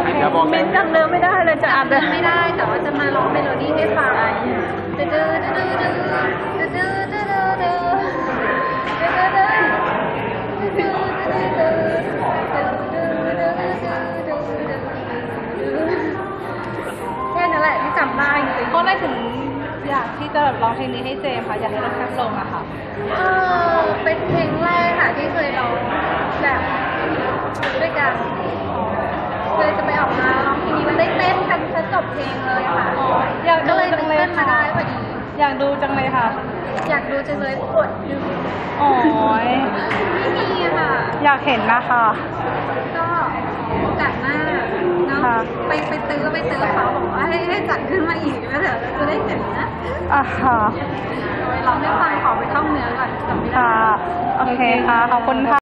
เมนจำเนื้อไม่ได้เลยจะอ่านไม่ได้แต่ว่าจะมาร้องเมโลดี้ให้ฟังแค่นั้นแหละที่จำได้จริงๆเพราะอะไรถึงอยากที่จะแบบร้องเพลงนี้ให้เจมค่ะอยากให้เราแคปลงอะค่ะเป็นเพลงแรกค่ะที่เคยร้องแบบด้วยกันเลยจะไปออกมาร้องเพลงนี้มันได้เต้นกันจนจบเพลงเลยค่ะอยากดูจังเลยค่ะได้พอดีอยากดูจังเลยค่ะอยากดูจังเลยกดดูโอ้ยไม่มีค่ะอยากเห็นนะคะก็โอกาสหน้าเนาะไปตื้อเขาบอกว่าให้จัดขึ้นมาอีกแล้วเดี๋ยวจะได้เห็นนะค่ะร้องให้ฟังขอไปท่องเนื้อก่อนจำไม่ได้ค่ะโอเคค่ะขอบคุณค่ะ